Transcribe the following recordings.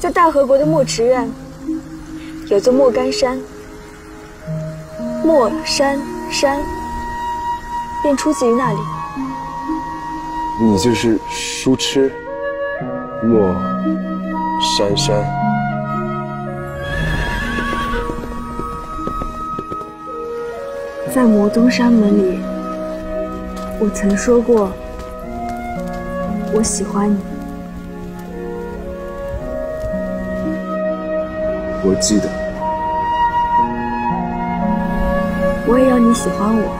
在大河国的墨池院，有座莫干山。莫山山，便出自于那里。 你就是书痴莫珊珊。 在魔宗山门里，我曾说过，我喜欢你。 我记得。 我也要你喜欢我。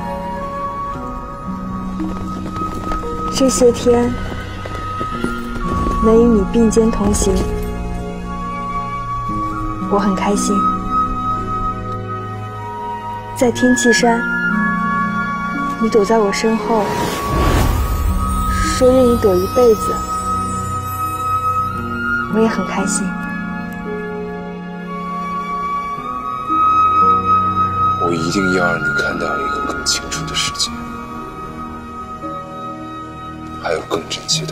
这些天能与你并肩同行，我很开心。在天气山，你躲在我身后，说愿意躲一辈子，我也很开心。 我一定要让你看到一个更清楚的世界，还有更真切的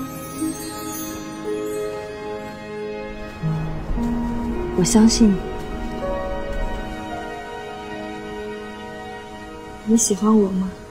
我。 我相信你。你喜欢我吗？